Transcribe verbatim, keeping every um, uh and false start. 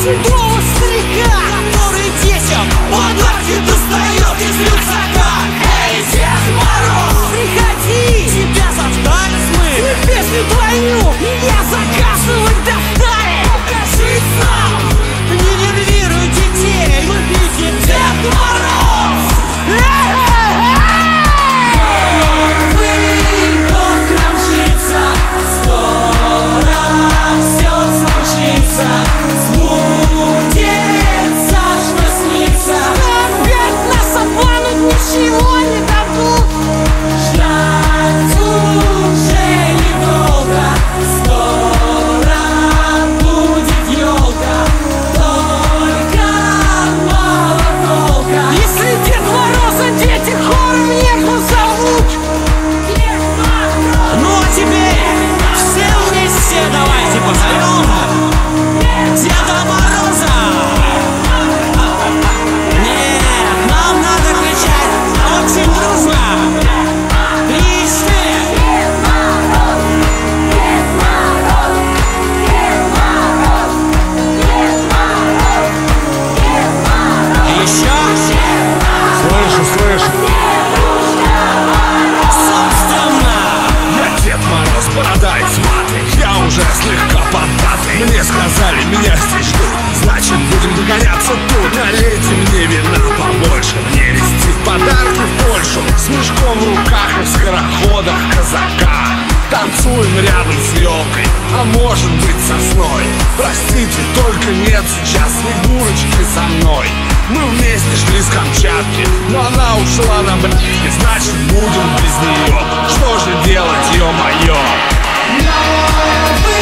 седого старика, который детям подарки достает из рюкзака. Эй, Дед Мороз, приходи, тебя застали мы, и песню твою меня заказывать достали. Покажи сам, не нервируй детей, любите Дед Мороз. Ничего не дадут. Ждать уже недолго. Скоро будет елка. Только мало толка. Если Дед Мороза дети хором нервно зовут. Дед Мороз. Ну а теперь все вместе давайте позовем Деда Мороза. Очень дружно! Три, четыре! Дед Мороз! Дед Мороз! Дед Мороз! Дед Мороз! Дед Мороз! Еще? Слышу, слышу! Собственно! Я Дед Мороз, борода из ваты. Я уже слегка поддатый. Мне сказали, меня здесь ждут. Значит, будем догоняться тут. Налейте мне вина побольше. Мне везти подарки в Польшу. С мешком в руках и в скороходах казака. Танцуем рядом с елкой, а может быть сосной. Простите, только нет сейчас Снегурочки со мной. Мы вместе шли с Камчатки, но она ушла на блядки. Значит, будем без нее. Что же делать, ё-моё?